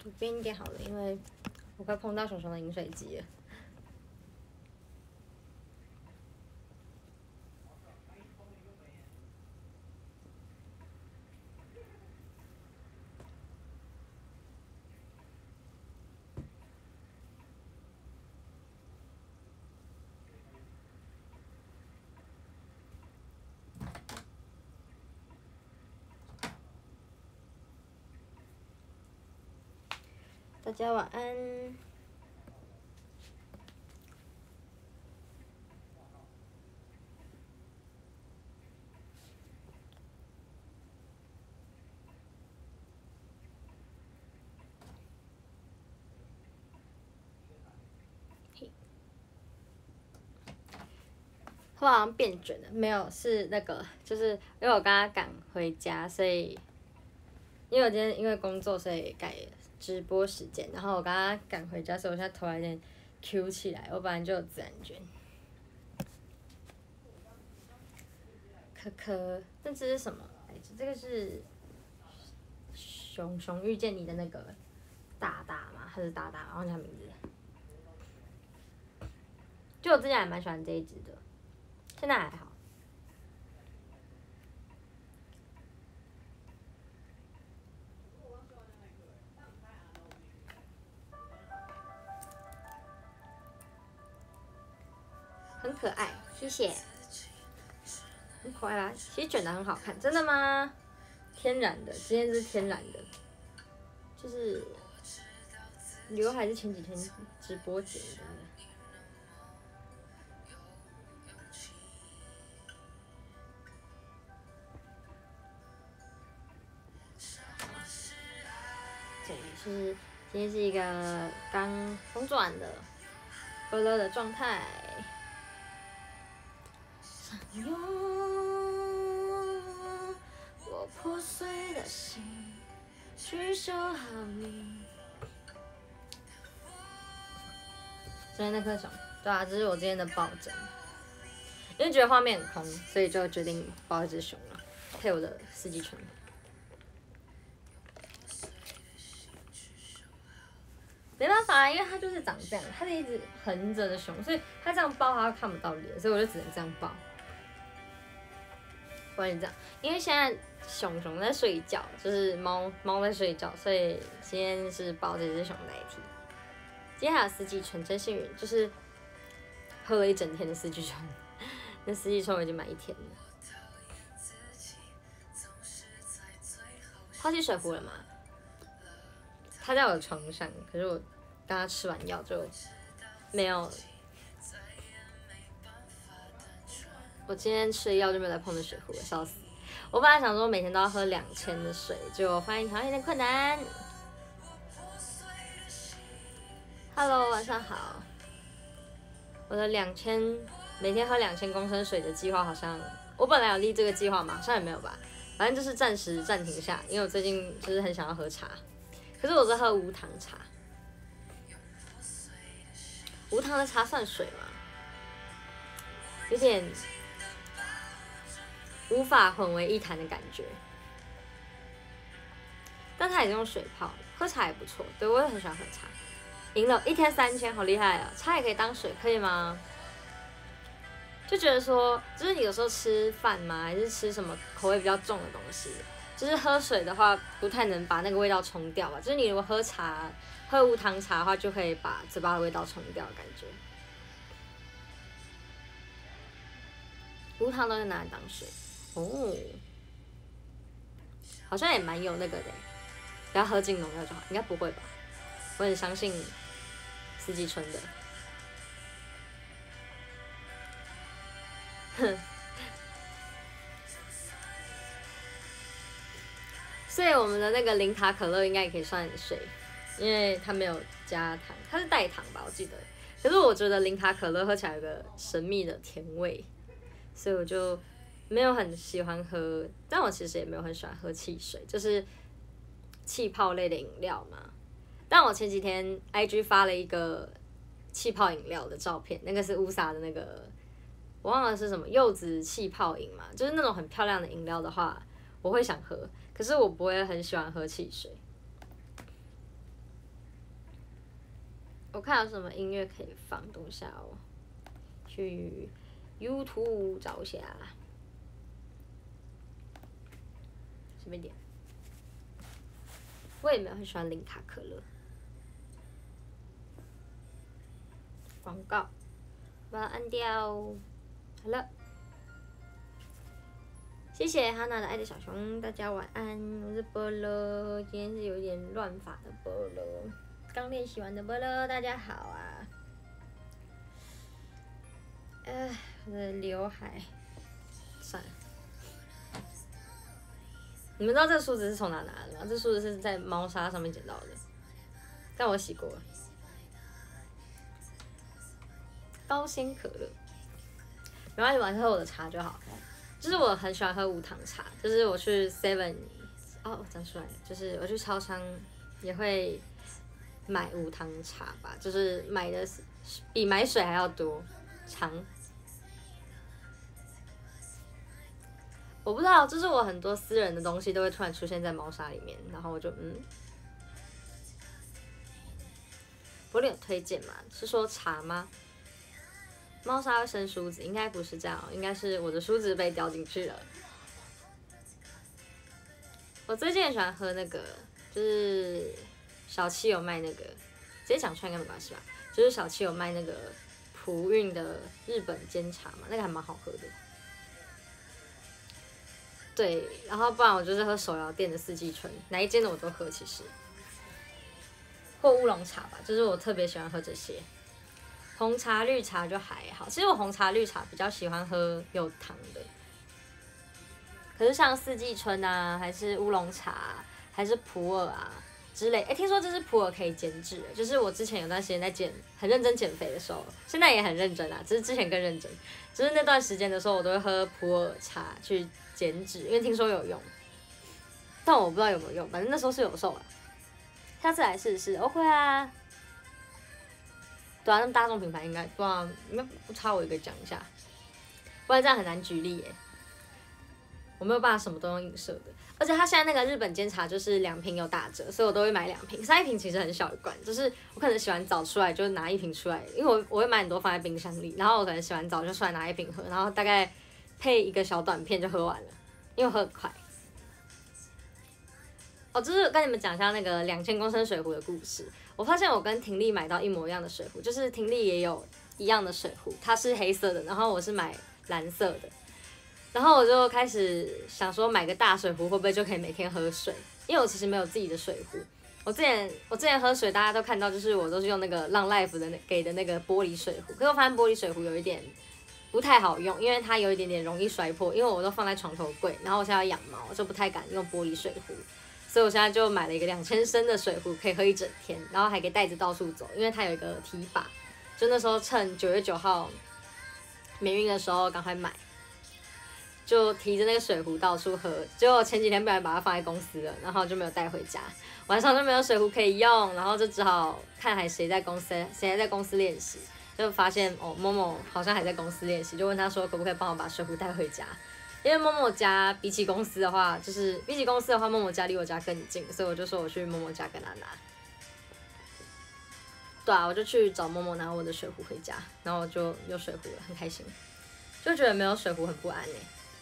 左边一点好了，因为我快碰到熊熊的饮水机了。大家晚安。我好像变卷了，没有，是那个，就是因为我刚刚赶回家，所以因为我今天因为工作，所以改直播时间，然后我刚刚赶回家，所以我现在头有点 Q 起来，我本来就有自然卷。可可，那这是什么来着？这个是熊熊遇见你的那个大大吗？还是大大？忘记他名字。就我之前还蛮喜欢这一只的，现在还好。很可爱，谢谢。很可爱啦，其实卷得很好看，真的吗？天然的，今天是天然的，就是刘海是前几天直播剪的。对，是今天是一个刚工作完的乐乐的状态。用我破碎的心去修好你。昨天那颗熊，对啊，这是我今天的抱枕，因为觉得画面很空，所以就决定抱一只熊了，配我的四季春。没办法，因为它就是长这样，它是一只横着的熊，所以它这样抱它看不到脸，所以我就只能这样抱。不然这样，因为现在熊熊在睡觉，就是猫在睡觉，所以今天是抱这只熊代替。今天还有四季春，真幸运，就是喝了一整天的四季春。那四季春我已经买1天了。抛弃水壶了吗？他在我的床上，可是我刚刚吃完药就没有。我今天吃了药就没有再碰那水壶了，笑死！我本来想说每天都要喝2000的水，结果发现好像有点困难。Hello， 晚上好。我的每天喝2000公升水的计划，好像我本来有立这个计划嘛，好像也没有吧。反正就是暂时暂停下，因为我最近就是很想要喝茶，可是我是喝无糖茶。无糖的茶算水吗？有点无法混为一谈的感觉。但它也是用水泡，喝茶也不错。对，我也很喜欢喝茶。赢了1天3000，好厉害啊！茶也可以当水，可以吗？就觉得说，就是你有时候吃饭嘛，还是吃什么口味比较重的东西，就是喝水的话，不太能把那个味道冲掉吧。就是你如果喝无糖茶的话，就可以把嘴巴的味道冲掉，感觉。无糖都是拿来当水哦，好像也蛮有那个的，不要喝进农药就好，应该不会吧？我很相信四季春的。哼，所以我们的那个零卡可乐应该也可以算水，因为它没有加糖，它是代糖吧，我记得。可是我觉得零卡可乐喝起来有个神秘的甜味，所以我就没有很喜欢喝。但我其实也没有很喜欢喝汽水，就是气泡类的饮料嘛。但我前几天 IG 发了一个气泡饮料的照片，那个是乌萨的那个。我忘了是什么柚子气泡饮嘛，就是那种很漂亮的饮料的话，我会想喝，可是我不会很喜欢喝汽水。 我看有什么音乐可以放，等一下哦，去 YouTube 找一下，随便点。我也没有很喜欢零卡可乐。广告，把它按掉。好了，谢谢哈娜的爱的小熊，大家晚安。我是波乐，今天是有点乱发的波乐，刚练习完的波乐，大家好啊。我的刘海，算了。你们知道这个梳子是从哪拿的吗？这梳子是在猫砂上面捡到的，但我洗过了。高纤可乐，没关系，晚上喝我的茶就好。就是我很喜欢喝无糖茶，就是我去 Seven， 哦，讲出来了，就是我去超商也会买无糖茶吧，就是买的比买水还要多。长，我不知道，就是我很多私人的东西都会突然出现在猫砂里面，然后我就我有推荐嘛？是说茶吗？猫砂会生梳子，应该不是这样，应该是我的梳子被掉进去了。我最近很喜欢喝那个，就是小七有卖那个，直接讲出来应该没关系吧？就是小七有卖那个普韵的日本煎茶嘛，那个还蛮好喝的。对，然后不然我就是喝手摇店的四季春，哪一间的我都喝，其实。或乌龙茶吧，就是我特别喜欢喝这些。红茶、绿茶就还好，其实我红茶、绿茶比较喜欢喝有糖的。可是像四季春啊，还是乌龙茶，还是普洱啊之类，听说这是普洱可以减脂，就是我之前有段时间在很认真减肥的时候，现在也很认真啊，只是之前更认真。就是那段时间的时候，我都会喝普洱茶去减脂，因为听说有用，但我不知道有没有用，反正那时候是有瘦了。下次来试试 ，OK 啊。对啊，那么大众品牌应该不差我一个讲一下，不然这样很难举例耶。我没有办法什么都用映射的，而且它现在那个日本煎茶就是2瓶有打折，所以我都会买2瓶。3瓶其实很小一罐，就是我可能洗完澡出来就拿1瓶出来，因为我会买很多放在冰箱里，然后我可能洗完澡就出来拿1瓶喝，然后大概配一个小短片就喝完了，因为我喝很快。哦，就是跟你们讲一下那个2000公升水壶的故事。我发现我跟婷丽买到一模一样的水壶，就是婷丽也有一样的水壶，它是黑色的，然后我是买蓝色的。然后我就开始想说买个大水壶会不会就可以每天喝水，因为我其实没有自己的水壶。我之前喝水大家都看到，就是我都是用那个浪 Life 的给的那个玻璃水壶，可是我发现玻璃水壶有一点不太好用，因为它有一点点容易摔破，因为我都放在床头柜，然后我现在要养猫，就不太敢用玻璃水壶。所以我现在就买了一个2000升的水壶，可以喝一整天，然后还可以带着到处走，因为它有一个提把。就那时候趁9月9号免运的时候赶快买，就提着那个水壶到处喝。结果前几天不小心把它放在公司了，然后就没有带回家，晚上就没有水壶可以用，然后就只好看谁还在公司练习，就发现某某好像还在公司练习，就问他说可不可以帮我把水壶带回家。因为某某家比起公司的话，某某家离我家更近，所以我就说我去某某家跟他拿。对啊，我就去找某某拿我的水壶回家，然后我就有水壶了，很开心，就觉得没有水壶很不安欸。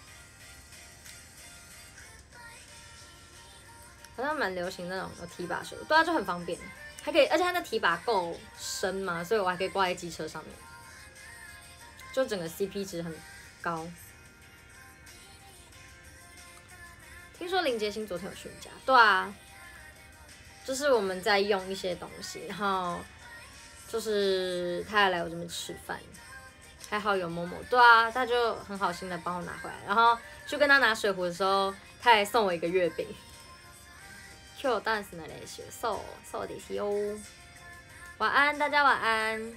好像蛮流行那种有提把水壶，对啊，就很方便，还可以，而且它的提把够深嘛，所以我还可以挂在机车上面，就整个 CP 值很高。听说林杰星昨天有去你家，对啊，就是我们在用一些东西，然后就是他还来我这边吃饭，还好有某某，对啊，他就很好心的帮我拿回来，然后去跟他拿水壶的时候，他还送我一个月饼。今日ダンスの練習、そうですよ。晚安，大家晚安。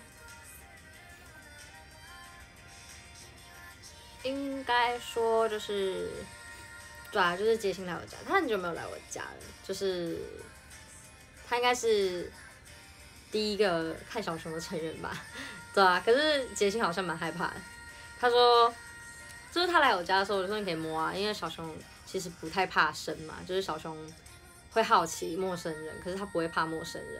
应该说就是。对啊，就是杰星来我家，他很久没有来我家了，就是他应该是第一个看小熊的成员吧，对啊，可是杰星好像蛮害怕的，他说，就是他来我家的时候，我就说你可以摸啊，因为小熊其实不太怕生嘛，就是小熊会好奇陌生人，可是他不会怕陌生人，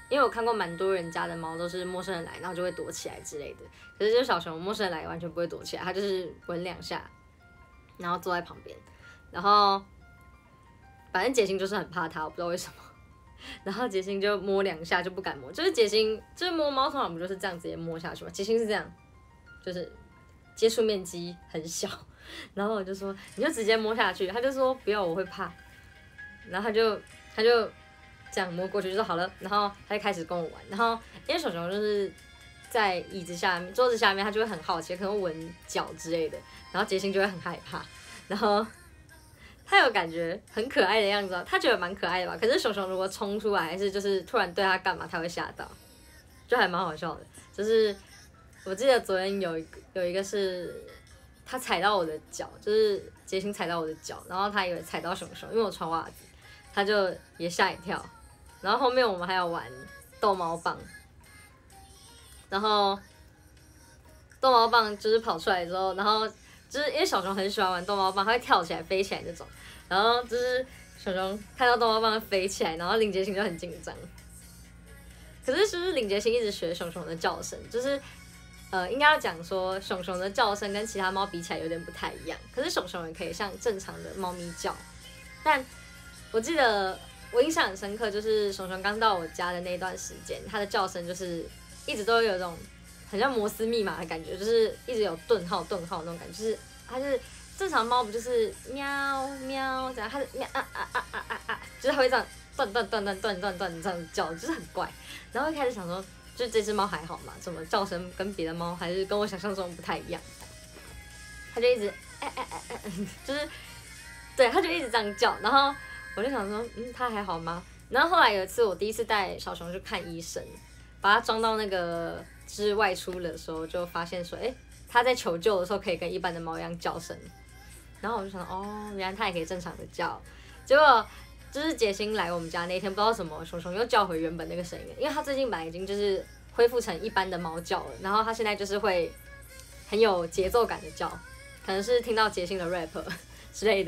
因为我看过蛮多人家的猫都是陌生人来，然后就会躲起来之类的。可是就是小熊，陌生人来完全不会躲起来，它就是闻2下，然后坐在旁边，然后反正杰星就是很怕它，我不知道为什么。然后杰星就摸2下就不敢摸，就是杰星就是摸猫通常不就是这样直接摸下去吗？杰星是这样，就是接触面积很小。然后我就说你就直接摸下去，他就说不要我会怕，然后他就这样摸过去就说好了，然后他就开始跟我玩，然后因为熊熊就是在椅子下面、桌子下面，他就会很好奇，可能闻脚之类的，然后杰星就会很害怕，然后他有感觉很可爱的样子，他觉得蛮可爱的吧。可是熊熊如果冲出来，还是就是突然对他干嘛，他会吓到，就还蛮好笑的。就是我记得昨天有一个是。他踩到我的脚，就是杰星踩到我的脚，然后他以为踩到熊熊，因为我穿袜子，他就也吓一跳。然后后面我们还有玩逗猫棒，然后逗猫棒就是跑出来之后，然后就是因为小熊很喜欢玩逗猫棒，它会跳起来、飞起来那种，然后就是小熊看到逗猫棒飞起来，然后林杰星就很紧张。可是就是林杰星一直学熊熊的叫声，就是应该要讲说熊熊的叫声跟其他猫比起来有点不太一样，可是熊熊也可以像正常的猫咪叫。但我记得我印象很深刻，就是熊熊刚到我家的那段时间，它的叫声就是一直都有一种很像摩斯密码的感觉，就是一直有顿号顿号那种感觉，就是它是正常猫不就是喵喵这样，它是喵就是它会这样断这样叫，就是很怪。然后一开始想说，就这只猫还好嘛，怎么叫声跟别的猫还是跟我想象中不太一样？它就一直就是对，它就一直这样叫，然后我就想说，它还好吗？然后后来有一次我第一次带小熊去看医生，把它装到那个就是外出的时候，就发现说，它在求救的时候可以跟一般的猫一样叫声，然后我就想，哦，原来它也可以正常的叫，结果。就是杰星来我们家那天，不知道什么，熊熊又叫回原本那个声音了，因为它最近本来已经就是恢复成一般的猫叫了，然后它现在就是会很有节奏感的叫，可能是听到杰星的 rap 之类的。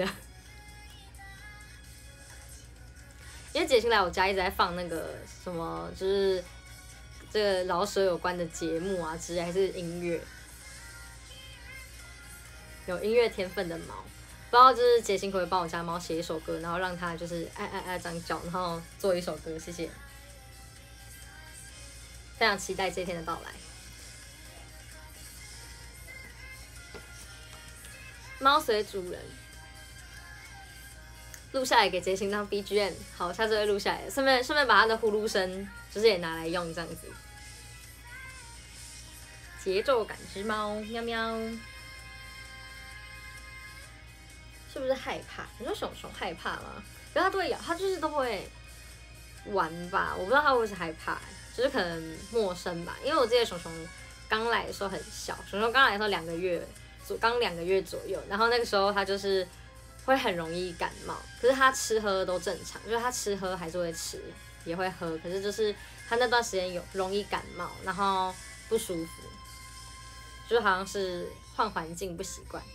因为杰星来我家一直在放那个什么，就是这个老舍有关的节目啊之类，还是音乐，有音乐天分的猫。不知道就是杰星可不可以帮我家猫写一首歌，然后让它就是这样叫，然后做一首歌，谢谢。非常期待这一天的到来。猫随主人，录下来给杰星当 BGM， 好，下次会录下来，顺便把它的呼噜声就是也拿来用这样子。节奏感之猫，喵喵。是不是害怕？你说熊熊害怕吗？可是它都会咬，它就是都会玩吧。我不知道它会不会是害怕，就是可能陌生吧。因为我记得熊熊刚来的时候很小，熊熊刚来的时候刚2个月左右，然后那个时候它就是会很容易感冒。可是它吃喝都正常，就是它吃喝还是会吃，也会喝。可是就是它那段时间有容易感冒，然后不舒服，就好像是换环境不习惯。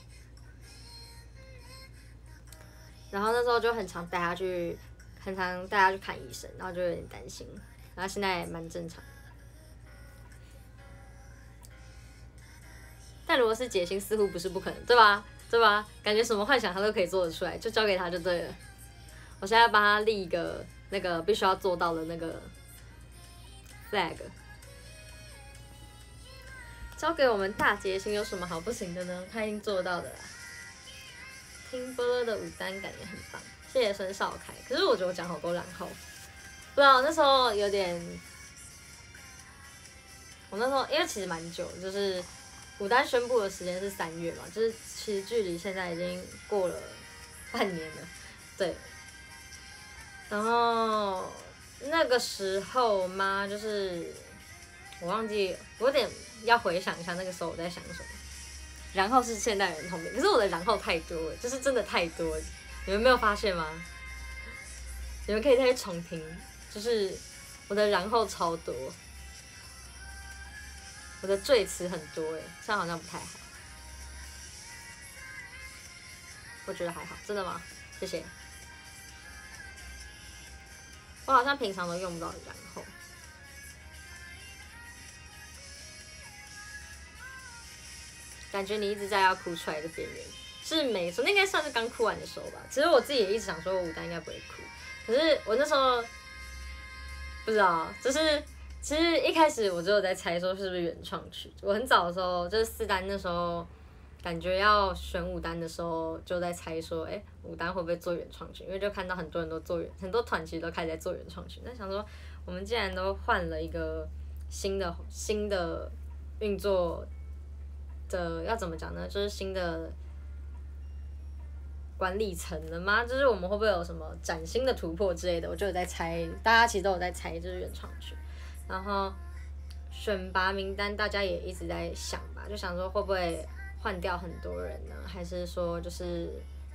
然后那时候就很常带他去看医生，然后就有点担心。然后现在也蛮正常。但如果是杰星，似乎不是不可能，对吧？对吧？感觉什么幻想他都可以做得出来，就交给他就对了。我现在帮他立一个那个必须要做到的那个 flag。交给我们大杰星有什么好不行的呢？他已经做到的啦。听波乐的舞担感也很棒，谢谢孙少凯。可是我觉得我讲好多然后，不知道那时候有点，我那时候因为其实蛮久，就是舞担宣布的时间是3月嘛，就是其实距离现在已经过了半年了，对。然后那个时候嘛，就是我忘记，我有点要回想一下那个时候我在想什么。然后是现代人通病，可是我的然后太多了，就是真的太多了，你们没有发现吗？你们可以再去重听，就是我的然后超多，我的赘词很多这样好像不太好。我觉得还好，真的吗？谢谢。我好像平常都用不到然后， 感觉你一直在要哭出来的边缘，是没错，那应该算是刚哭完的时候吧。其实我自己也一直想说，武丹应该不会哭，可是我那时候不知道，就是其实一开始我只有在猜说是不是原创曲。我很早的时候，就是4单那时候，感觉要选5单的时候，就在猜说，5单会不会做原创曲？因为就看到很多人都很多团其实都开始在做原创曲。那想说，我们既然都换了一个新的运作的，要怎么讲呢？就是新的管理层了吗？就是我们会不会有什么崭新的突破之类的？我就有在猜，大家其实都有在猜，就是原创曲。然后选拔名单，大家也一直在想吧，就想说会不会换掉很多人呢？还是说就是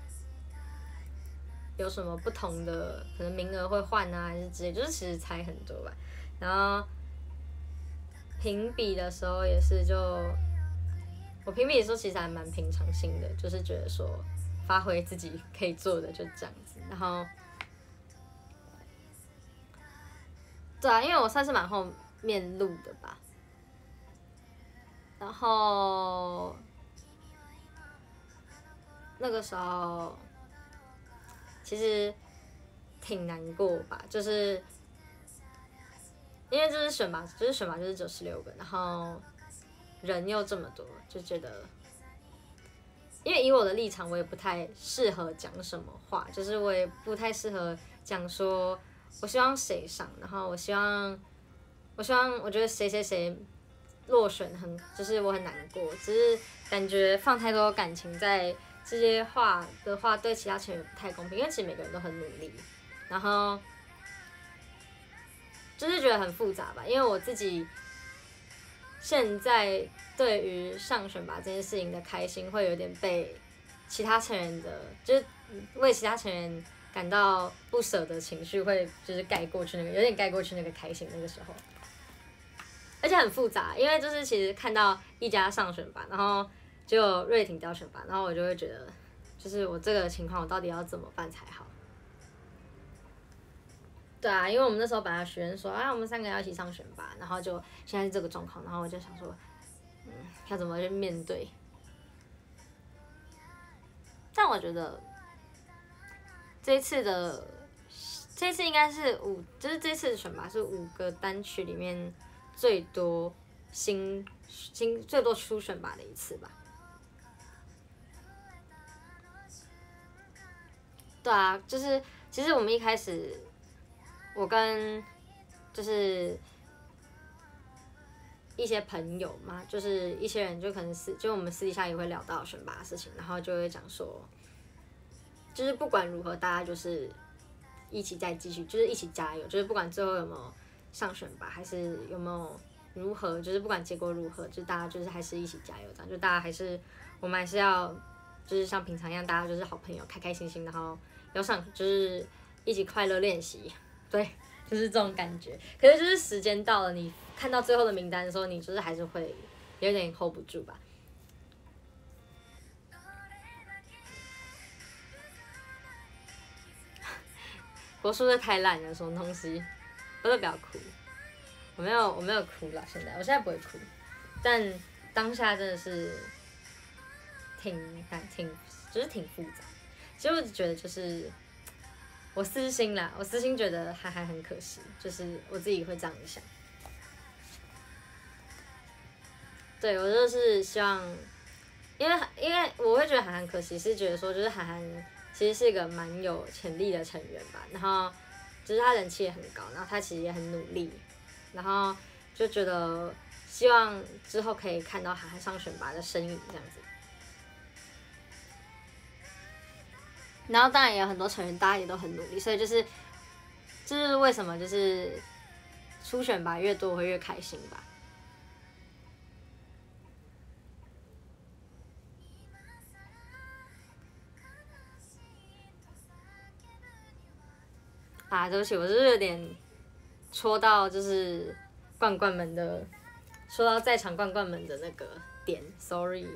有什么不同的，可能名额会换啊，还是之类，就是其实猜很多吧。然后评比的时候也是我评比的时候其实还蛮平常心的，就是觉得说发挥自己可以做的就这样子。然后对啊，因为我算是蛮后面录的吧，然后那个时候其实挺难过吧，就是因为就是选拔就是只有16个，然后人又这么多，就觉得，因为以我的立场，我也不太适合讲什么话，就是我也不太适合讲说，我希望谁上，然后我希望，我觉得谁落选就是我很难过，只是感觉放太多感情在这些话的话，对其他成员不太公平，因为其实每个人都很努力，然后就是觉得很复杂吧，因为我自己现在对于上选拔这件事情的开心，会有点被其他成员的，就是为其他成员感到不舍的情绪，会就是有点盖过去那个开心那个时候。而且很复杂，因为就是其实看到一家上选拔，然后就瑞婷掉选拔，然后我就会觉得，就是我这个情况我到底要怎么办才好？对啊，因为我们那时候本来许愿说，我们3个要一起上选拔，然后就现在是这个状况，然后我就想说，要怎么去面对？但我觉得这一次应该是就是这次的选拔是5个单曲里面最多最多初选拔的一次吧。对啊，就是其实我们一开始，我跟就是一些朋友嘛，就是一些人就可能就我们私底下也会聊到选拔的事情，然后就会讲说，就是不管如何，大家就是一起再继续，就是一起加油，就是不管最后有没有上选拔，还是有没有如何，就是不管结果如何，就大家就是还是一起加油，这样就大家我们还是要就是像平常一样，大家就是好朋友，开开心心，然后要就是一起快乐练习，对，就是这种感觉。可是就是时间到了，你看到最后的名单的时候，你就是还是会有点 hold 不住吧。国术的太烂了，什么东西？我都不要哭，我没有哭了，我现在不会哭，但当下真的是就是挺复杂。其实我觉得就是我私心觉得还很可惜，就是我自己会这样想。对，我就是希望，因为我会觉得韩寒可惜，是觉得说就是韩寒其实是一个蛮有潜力的成员吧，然后就是他人气也很高，然后他其实也很努力，然后就觉得希望之后可以看到韩寒上选拔的身影这样子。然后当然也有很多成员，大家也都很努力，所以就是为什么就是初选拔越多我会越开心吧。对不起，我就是有点戳到就是冠冠们的，说到在场冠冠们的那个点 ，sorry。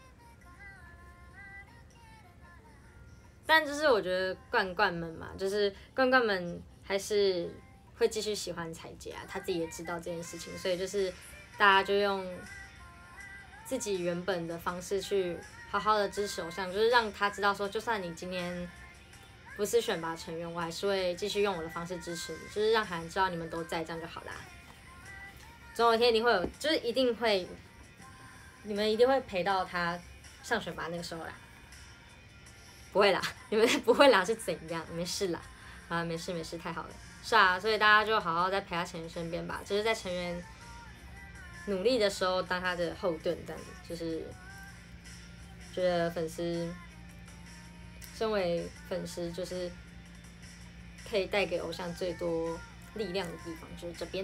但就是我觉得冠冠们嘛，就是冠冠们还是会继续喜欢彩姐啊，他自己也知道这件事情，所以就是大家就用自己原本的方式去好好的支持偶像，就是让他知道说，就算你今天不是选拔成员，我还是会继续用我的方式支持你，就是让韩知道你们都在，这样就好啦。总有一天一定会有，就是一定会，你们一定会陪到他上选拔那个时候啦。不会啦，你们不会啦是怎样？没事啦，啊，没事没事，太好了。是啊，所以大家就好好在陪他成员身边吧，就是在成员努力的时候当他的后盾，这样子，就是觉得粉丝，身为粉丝就是可以带给偶像最多力量的地方，就是这边。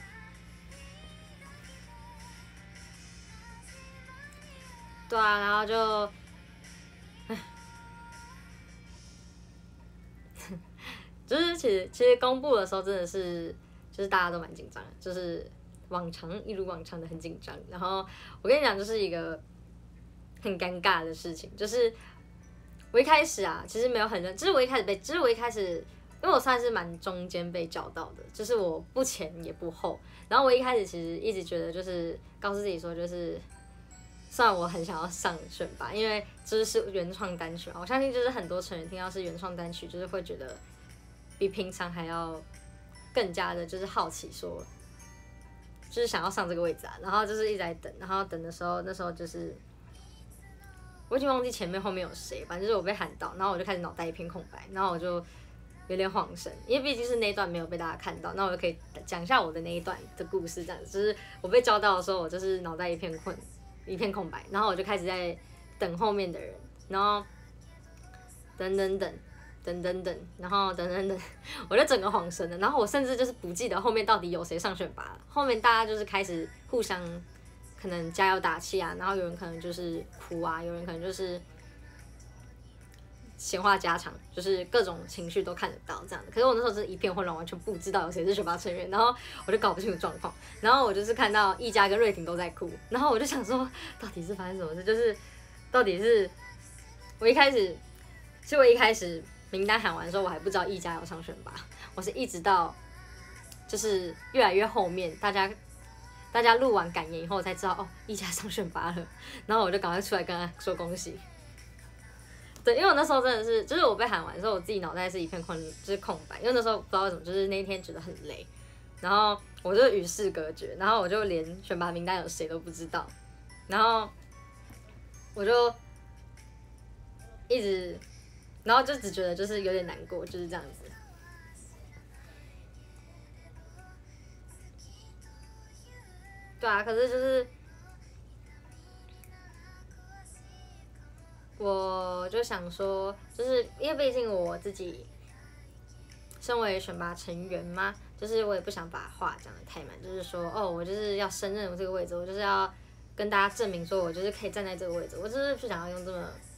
对啊，然后就，就是其实公布的时候真的是，就是大家都蛮紧张的，就是一如往常的很紧张。然后我跟你讲，就是一个很尴尬的事情，就是我一开始啊，其实没有很认，就是我一开始，因为我算是蛮中间被叫到的，就是我不前也不后。然后我一开始其实一直觉得，就是告诉自己说，就是虽然我很想要上选拔，因为这是原创单曲嘛，我相信就是很多成员听到是原创单曲，就是会觉得比平常还要更加的，就是好奇说，就是想要上这个位置啊。然后就是一直在等，然后等的时候，那时候就是我已经忘记前面后面有谁，反正就是我被喊到，然后我就开始脑袋一片空白，然后我就有点恍神，因为毕竟是那一段没有被大家看到，那我就可以讲一下我的那一段的故事，这样子。就是我被叫到的时候，我就是脑袋一片空白，然后我就开始在等后面的人，然后等，然后等，我就整个恍神了，然后我甚至就是不记得后面到底有谁上选拔了，后面大家就是开始互相可能加油打气啊，然后有人可能就是哭啊，有人可能就是闲话家常，就是各种情绪都看得到这样的。可是我那时候真的一片混乱，完全不知道有谁是选拔成员，然后我就搞不清楚状况。然后我就是看到易家跟瑞婷都在哭，然后我就想说，到底是发生什么事？就是到底是我一开始名单喊完的时候，我还不知道易家要上选拔，我是一直到就是越来越后面，大家录完感言以后才知道哦，易家上选拔了，然后我就赶快出来跟他说恭喜。对，因为我那时候真的是，就是我被喊完的时候，我自己脑袋是一片就是空白，因为那时候不知道为什么，就是那一天觉得很累，然后我就与世隔绝，然后我就连选拔名单有谁都不知道，然后我就一直，然后就只觉得就是有点难过，就是这样子。对啊，可是就是我就想说，就是因为毕竟我自己身为选拔成员嘛，就是我也不想把话讲得太满，就是说哦，我就是要胜任这个位置，我就是要跟大家证明说我就是可以站在这个位置，我就是不想要用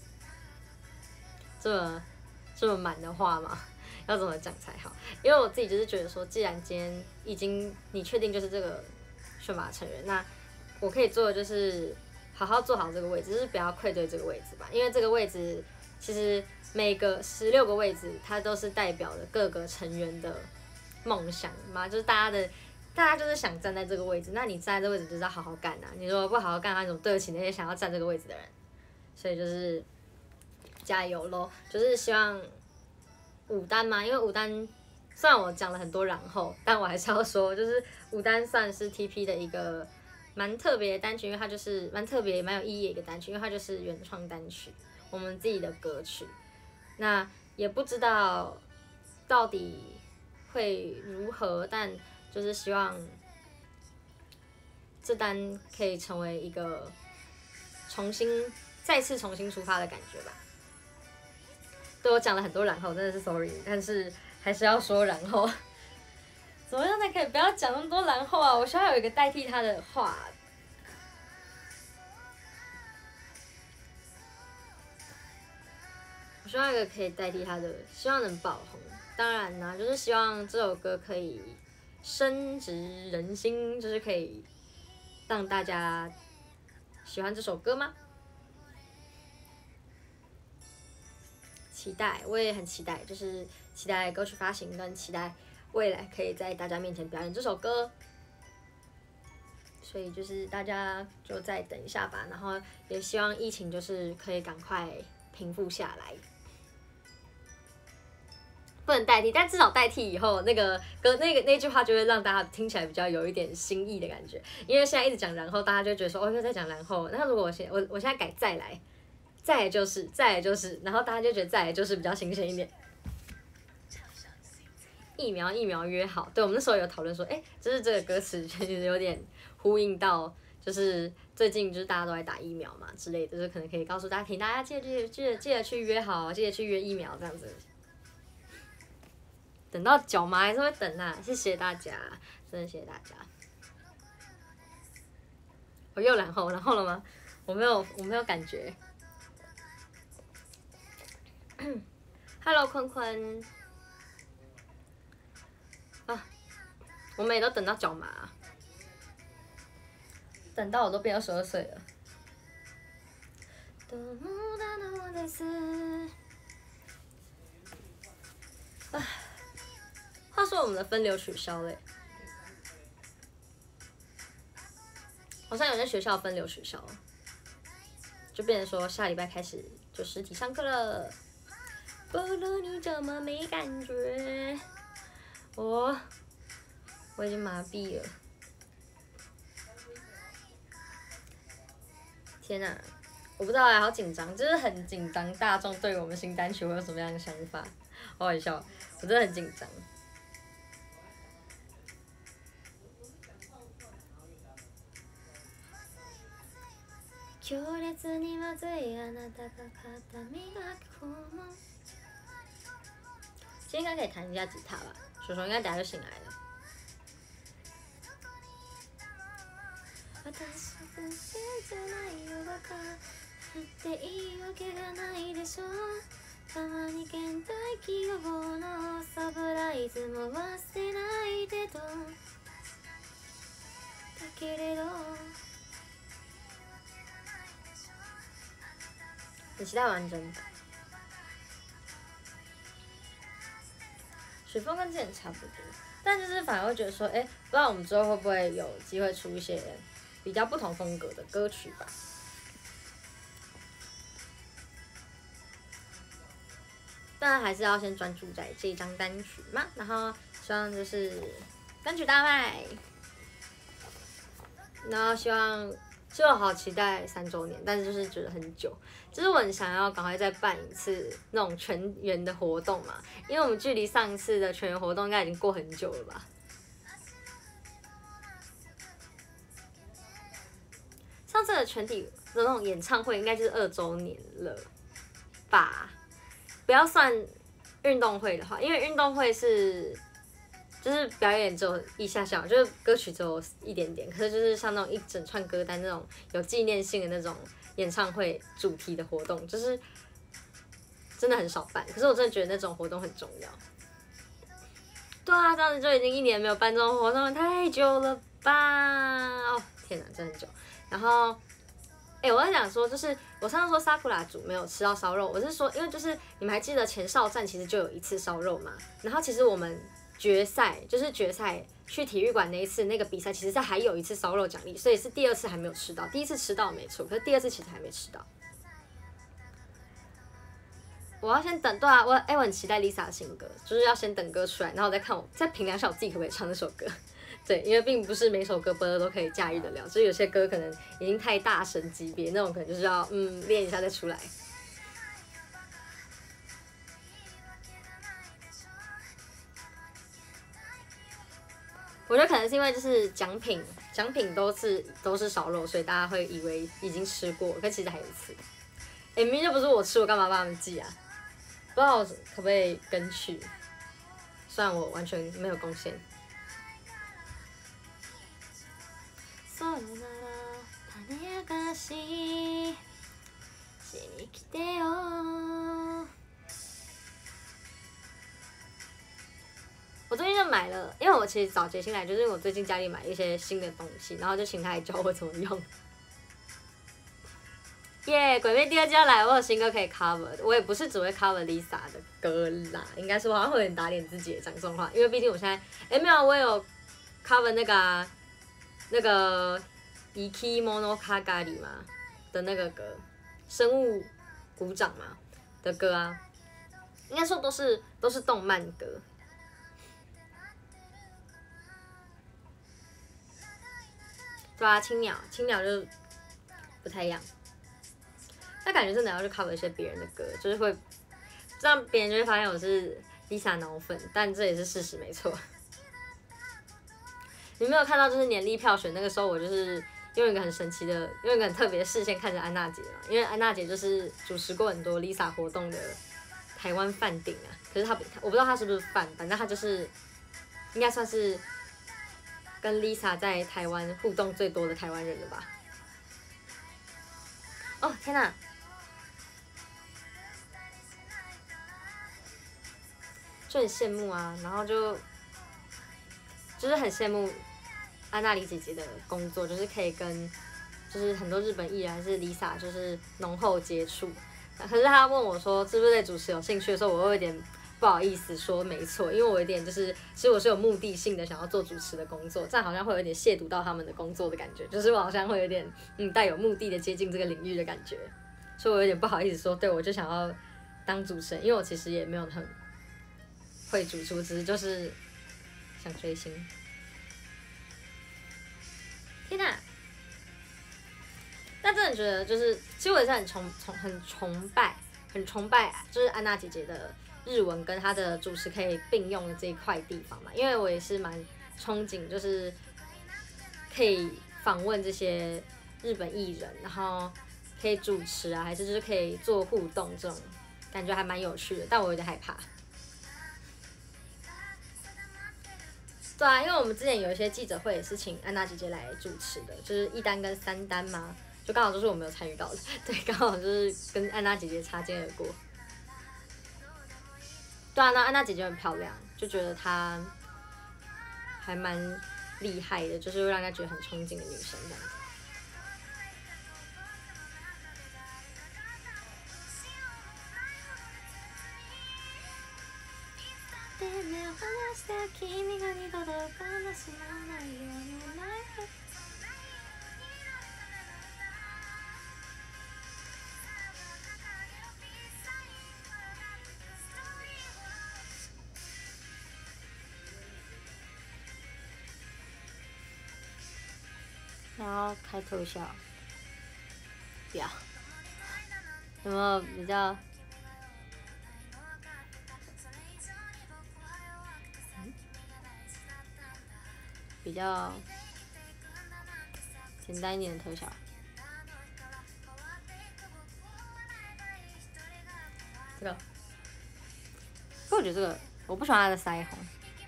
这么满的话嘛，要怎么讲才好？因为我自己就是觉得说，既然今天你确定就是这个选拔成员，那我可以做的就是好好做好这个位置，就是不要愧对这个位置吧。因为这个位置其实每个16个位置，它都是代表了各个成员的梦想嘛，就是大家就是想站在这个位置，那你站在这个位置就是要好好干啊！你如果不好好干，那你怎么对得起那些想要站这个位置的人？所以就是加油咯！就是希望武丹嘛，因为武丹虽然我讲了很多然后，但我还是要说，就是武丹算是 TP 的一个蛮特别的单曲，因为它就是蛮特别、蛮有意义的一个单曲，因为它就是原创单曲，我们自己的歌曲。那也不知道到底会如何，但就是希望这单可以成为一个再次重新出发的感觉吧。对，我讲了很多然后，真的是 sorry， 但是还是要说然后。怎么样才可以不要讲那么多然后啊？我需要有一个代替他的话。我希望一个可以代替他的，希望能爆红。当然啦，就是希望这首歌可以深植人心，就是可以让大家喜欢这首歌吗？期待，我也很期待，就是期待歌曲发行，跟期待未来可以在大家面前表演这首歌。 所以就是大家就再等一下吧，然后也希望疫情就是可以赶快平复下来。不能代替，但至少代替以后，那句话就会让大家听起来比较有一点新意的感觉。因为现在一直讲然后，大家就觉得说哦又在讲然后。那如果我现在改再来，再来就是，然后大家就觉得再来就是比较新鲜一点。疫苗约好，对，我们那时候有讨论说，就是这个歌词其实有点呼应到，就是最近就是大家都在打疫苗嘛之类的，就是可能可以告诉大家，请大家记得去约好，记得去约疫苗这样子。等到脚麻还是会等啊，谢谢大家，真的谢谢大家。我又然后了吗？我没有感觉。Hello 坤坤，啊，我们也都等到脚麻，等到我都变22岁了。啊。话说我们的分流取消了，好像有些学校分流取消，就变成说下礼拜开始就实体上课了。不如你怎么没感觉？我已经麻痹了。天哪，我不知道啊，好紧张，就是很紧张，大众对我们新单曲会有什么样的想法？好好笑，我真的很紧张。今天应该可以弹一下吉他吧，手手应该等下就醒来了。たまに倦怠期予防のサプライズも忘れないでとだけれど很期待完整版。曲风跟之前差不多，但就是反而会觉得说，不知道我们之后会不会有机会出一些比较不同风格的歌曲吧。当然还是要先专注在这一张单曲嘛，然后希望就是单曲大卖，然后希望就好期待3周年，但是就是觉得很久，就是我很想要赶快再办一次那种全员的活动嘛，因为我们距离上一次的全员活动应该已经过很久了吧。上次的全体的那种演唱会应该就是2周年了吧。不要算运动会的话，因为运动会就是表演只有一下下，就是歌曲只有一点点，可是就是像那种一整串歌单那种有纪念性的那种演唱会主题的活动，就是真的很少办。可是我真的觉得那种活动很重要。对啊，这样子就已经1年没有办这种活动了，太久了吧？哦，天哪，真的很久。然后。我在讲说，就是我上次说沙库拉组没有吃到烧肉，我是说，因为就是你们还记得前哨站其实就有1次烧肉嘛，然后其实我们决赛去体育馆那一次那个比赛，其实还有1次烧肉奖励，所以是第2次还没有吃到，第1次吃到没错，可是第2次其实还没吃到。我要先等，对啊，我很期待 Lisa 的新歌，就是要先等歌出来，然后我再评量一下我自己可不可以唱那首歌。对，因为并不是每首歌都可以驾驭得了，就是有些歌可能已经太大神级别那种，可能就是要练一下再出来。我觉得可能是因为就是奖品都是烧肉，所以大家会以为已经吃过，可其实还有1次。明明就不是我吃，我干嘛帮他们记啊？不知道可不可以跟去，虽然我完全没有贡献。空なら種明かししに来てよ。我最近就买了，因为我其实找杰星来，就是因为我最近家里买一些新的东西，然后就请他来教我怎么用。耶，鬼灭第2季要来，我有新歌可以 cover 的，我也不是只会 cover Lisa 的歌啦，应该是我好像会有点打脸自己讲这种话，因为毕竟我现在没有，我有 cover 那个 Iki Monokagari 嘛的那个歌，生物鼓掌嘛的歌啊，应该说都是动漫歌。对啊，青鸟就不太一样，那感觉真的要去 cover 一些别人的歌，就是会这样，别人就会发现我是 Lisa 脑粉，但这也是事实，没错。你没有看到就是年历票选那个时候，我就是用一个很神奇的，用一个很特别的视线看着安娜姐嘛，因为安娜姐就是主持过很多 Lisa 活动的台湾饭顶啊，可是我不知道她是不是饭，反正她就是应该算是跟 Lisa 在台湾互动最多的台湾人了吧？哦天哪！就很羡慕啊，然后就是很羡慕安娜里姐姐的工作，就是可以跟就是很多日本艺人还是 Lisa 就是浓厚接触。可是她问我说是不是对主持有兴趣的时候，我会有点不好意思说没错，因为我有点就是其实我是有目的性的想要做主持的工作，这样好像会有点亵渎到他们的工作的感觉，就是我好像会有点带有目的的接近这个领域的感觉，所以我有点不好意思说，对我就想要当主持人，因为我其实也没有很会主持，只是就是想追星。天哪！但真的觉得就是，其实我也是很崇拜，就是安娜姐姐的日文跟她的主持可以并用的这一块地方嘛，因为我也是蛮憧憬，就是可以访问这些日本艺人，然后可以主持啊，还是就是可以做互动这种，感觉还蛮有趣的，但我有点害怕。对啊，因为我们之前有一些记者会也是请安娜姐姐来主持的，就是1单跟3单嘛，就刚好都是我没有参与到的，对，刚好就是跟安娜姐姐擦肩而过。对啊，那安娜姐姐很漂亮，就觉得她还蛮厉害的，就是会让人家觉得很憧憬的女生这样子。然后开特效，不要，有没有比较？比较简单一点的特效。这个，可我觉得这个我不喜欢它的腮红。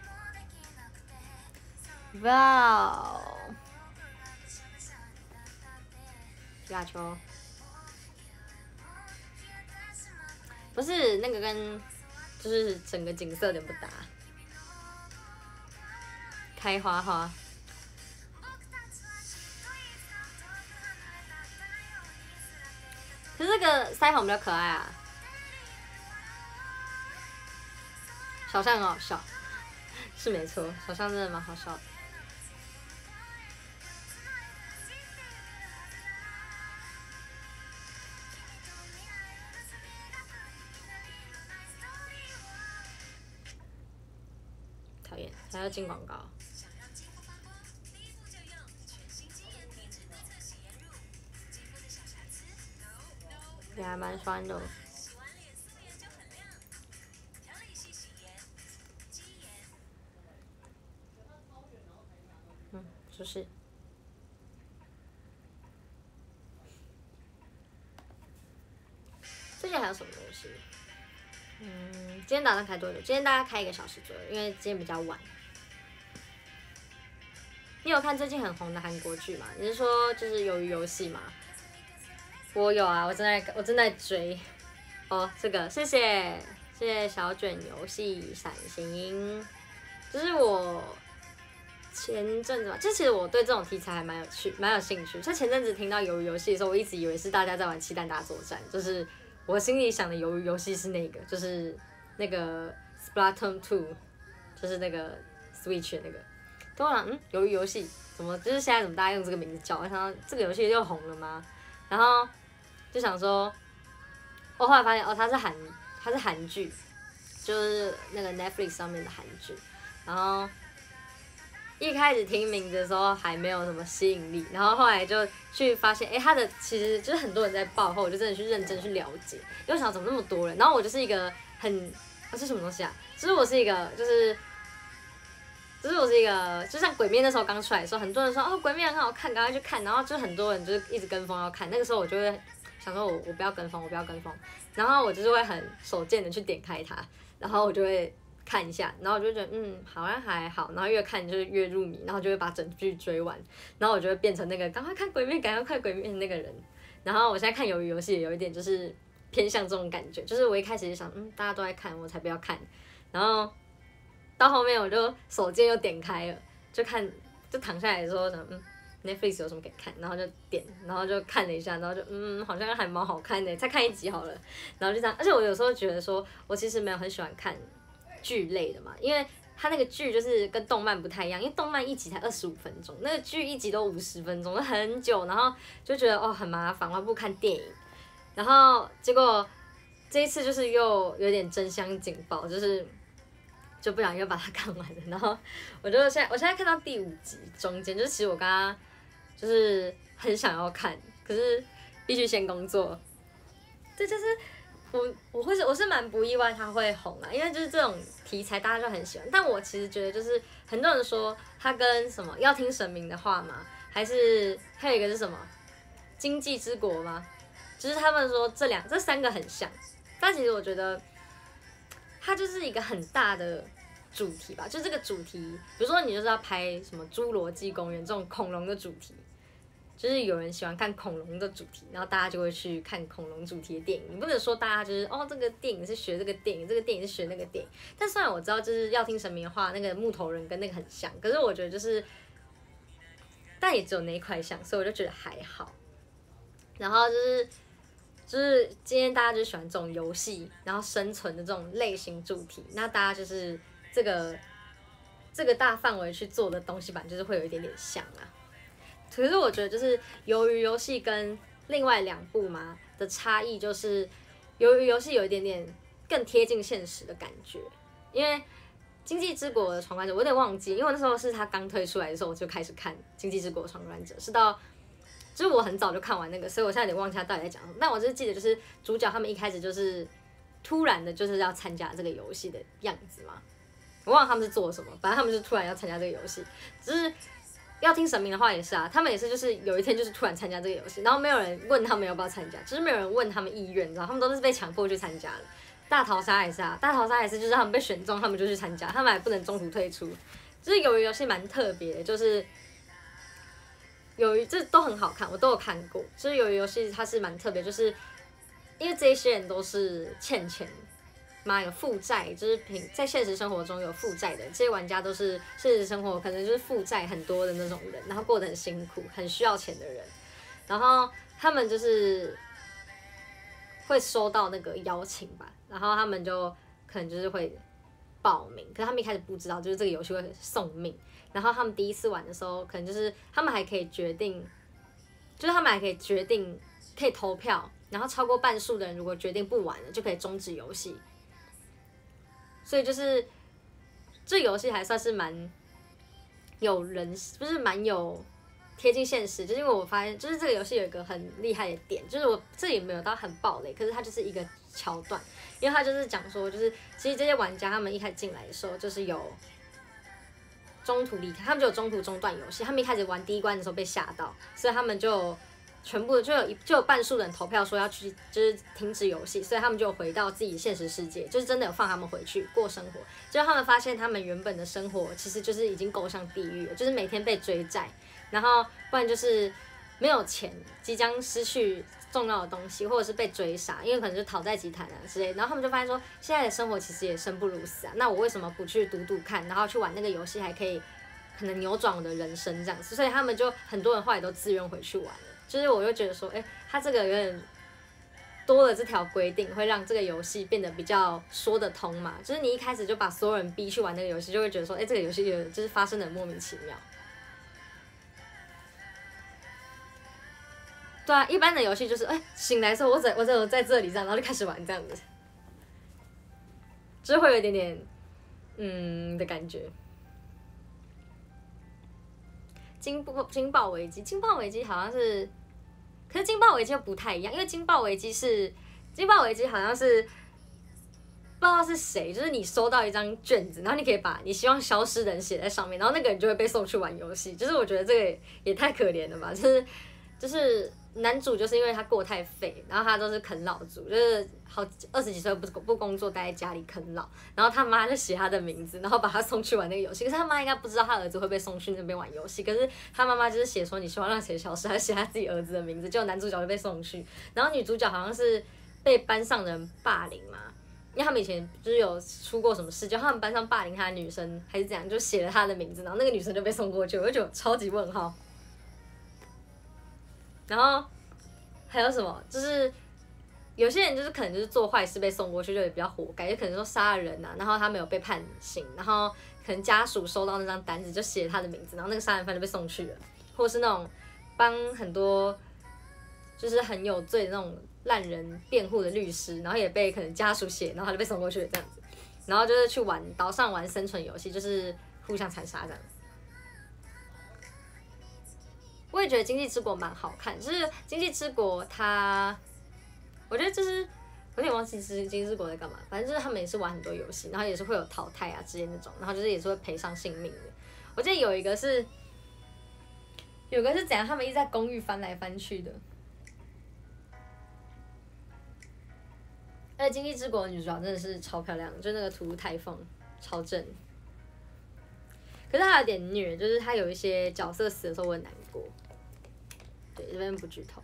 哇，皮卡丘，不是那个跟就是整个景色有点不搭。开花花，可是这个腮红比较可爱啊，小象很好笑，是没错，小象真的蛮好笑的。讨厌，还要进广告。也还蛮酸的。就是。最近还有什么东西？今天打算开多久？今天大概开1个小时左右，因为今天比较晚。你有看最近很红的韩国剧吗？你是说就是《鱿鱼游戏》吗？我有啊，我正在追。哦，这个谢谢小卷游戏闪星，就是我前阵子吧，就其实我对这种题材还蛮有兴趣。就前阵子听到鱿鱼游戏的时候，我一直以为是大家在玩气弹大作战，就是我心里想的鱿鱼游戏是那个，就是那个 Splatoon 2，就是那个 Switch 的那个。 跟我讲鱿鱼游戏怎么就是现在怎么大家用这个名字叫？我想到这个游戏又红了吗？然后就想说，我后来发现哦，它是韩剧，就是那个 Netflix 上面的韩剧，然后。一开始听名字的时候还没有什么吸引力，然后后来就去发现，它的其实就是很多人在报后，我就真的去认真去了解，因为我想怎么那么多人，然后我就是一个这是什么东西啊？就是我是一个就像鬼灭那时候刚出来的时候，很多人说鬼灭很好看，赶快去看，然后就很多人就是一直跟风要看，那个时候我就会想说我不要跟风，然后我就是会很手贱的去点开它，然后我就会。看一下，然后我就觉得好像还好，然后越看就是越入迷，然后就会把整剧追完，然后我就会变成那个赶快看鬼灭，赶快看鬼灭的那个人。然后我现在看鱿鱼游戏也有一点就是偏向这种感觉，就是我一开始就想大家都在看，我才不要看，然后到后面我就手贱又点开了，就躺下来的时候想Netflix 有什么可以看，然后就点，然后就看了一下，然后就好像还蛮好看的，再看一集好了，然后就这样。而且我有时候觉得说我其实没有很喜欢看剧类的嘛，因为它那个剧就是跟动漫不太一样，因为动漫一集才25分钟，那个剧一集都50分钟，很久，然后就觉得很麻烦，我还不如看电影。然后结果这一次就是又有点真香警报，就不小心又把它看完了。然后我现在看到第5集中间，就是其实我刚刚就是很想要看，可是必须先工作，这就是。我是蛮不意外它会红啊，因为就是这种题材大家就很喜欢。但我其实觉得就是很多人说它跟什么要听神明的话嘛，还有一个是什么经济之国吗？就是他们说这3个很像，但其实我觉得它就是一个很大的主题吧，就这个主题，比如说你就是要拍什么侏罗纪公园这种恐龙的主题。就是有人喜欢看恐龙的主题，然后大家就会去看恐龙主题的电影。你不能说大家就是这个电影是学这个电影，这个电影是学那个电影。但虽然我知道就是要听神明的话，那个木头人跟那个很像，可是我觉得就是，但也只有那一块像，所以我就觉得还好。然后就是今天大家就喜欢这种游戏，然后生存的这种类型主题，那大家就是这个大范围去做的东西吧，就是会有一点点像啊。可是我觉得就是鱿鱼游戏跟另外2部嘛的差异，就是鱿鱼游戏有一点点更贴近现实的感觉，因为《经济之国的闯关者》我有点忘记，因为我那时候是他刚推出来的时候我就开始看《经济之国的闯关者》，就是我很早就看完那个，所以我现在有点忘记他到底在讲什么。但我就是记得就是主角他们一开始就是突然的就是要参加这个游戏的样子嘛，我忘了他们是做什么，反正他们就突然要参加这个游戏，只是。要听神明的话也是啊，他们也是就是有一天就是突然参加这个游戏，然后没有人问他们要不要参加，就是没有人问他们意愿，你知道，他们都是被强迫去参加的。大逃杀也是啊，大逃杀也是就是他们被选中，他们就去参加，他们还不能中途退出。就是鱿鱼游戏蛮特别的，就是这都很好看，我都有看过。就是鱿鱼游戏它是蛮特别，就是因为这些人都是欠钱。有负债，就是在现实生活中有负债的这些玩家都是现实生活可能就是负债很多的那种人，然后过得很辛苦，很需要钱的人，然后他们就是会收到那个邀请吧，然后他们就可能就是会报名，可是他们一开始不知道就是这个游戏会送命，然后他们第一次玩的时候，可能就是他们还可以决定，可以投票，然后超过半数的人如果决定不玩了，就可以终止游戏。所以就是这游戏还算是蛮有人，就是蛮有贴近现实。就是因为我发现，就是这个游戏有一个很厉害的点，就是我这也没有到很暴雷，可是它就是一个桥段，因为它就是讲说，就是其实这些玩家他们一开始进来的时候，就是有中途离开，他们就有中途中断游戏。他们一开始玩第一关的时候被吓到，所以他们就。全部就有半数人投票说要去，就是停止游戏，所以他们就回到自己现实世界，就是真的有放他们回去过生活。结果他们发现他们原本的生活其实就是已经够像地狱了，就是每天被追债，然后不然就是没有钱，即将失去重要的东西，或者是被追杀，因为可能就讨债集团啊之类的。然后他们就发现说，现在的生活其实也生不如死啊，那我为什么不去赌赌看，然后去玩那个游戏，还可以可能扭转我的人生这样子？所以他们就很多人后来都自愿回去玩了。就是我就觉得说，他这个有点多了这条规定，会让这个游戏变得比较说得通嘛。就是你一开始就把所有人逼去玩那个游戏，就会觉得说，这个游戏就是发生的莫名其妙。对啊，一般的游戏就是，醒来之后我在这里这样，然后就开始玩这样子，就是会有一点点的感觉。惊爆危机好像是，可是惊爆危机又不太一样，因为惊爆危机好像是不知道是谁，就是你收到一张卷子，然后你可以把你希望消失的人写在上面，然后那个人就会被送去玩游戏。就是我觉得这个也太可怜了吧，就是男主就是因为他过太废，然后他都是啃老族，就是20几岁不工作，待在家里啃老，然后他妈就写他的名字，然后把他送去玩那个游戏。可是他妈应该不知道他儿子会被送去那边玩游戏，可是他妈妈就是写说你希望让谁消失，还写他自己儿子的名字，结果男主角就被送去，然后女主角好像是被班上的人霸凌嘛。因为他们以前就是有出过什么事，就他们班上霸凌他的女生还是怎样，就写了他的名字，然后那个女生就被送过去，我就觉得超级问号。然后还有什么？就是有些人就是可能就是做坏事被送过去，就也比较活该，就可能说杀了人啊，然后他没有被判刑，然后可能家属收到那张单子就写他的名字，然后那个杀人犯就被送去了，或者是那种帮很多就是很有罪的那种烂人辩护的律师，然后也被可能家属写，然后他就被送过去了这样子，然后就是去岛上玩生存游戏，就是互相残杀这样子。我也觉得《经济之国》蛮好看，就是《经济之国》我觉得就是我有点忘记《经济之国》在干嘛，反正就是他们也是玩很多游戏，然后也是会有淘汰啊之类那种，然后就是也是会赔上性命的。我记得有一个是怎样，他们一直在公寓翻来翻去的。而且《经济之国》的女主角真的是超漂亮，就那个图太凤超正。可是她有点虐，就是她有一些角色死的时候我很难过。对，这边不剧透。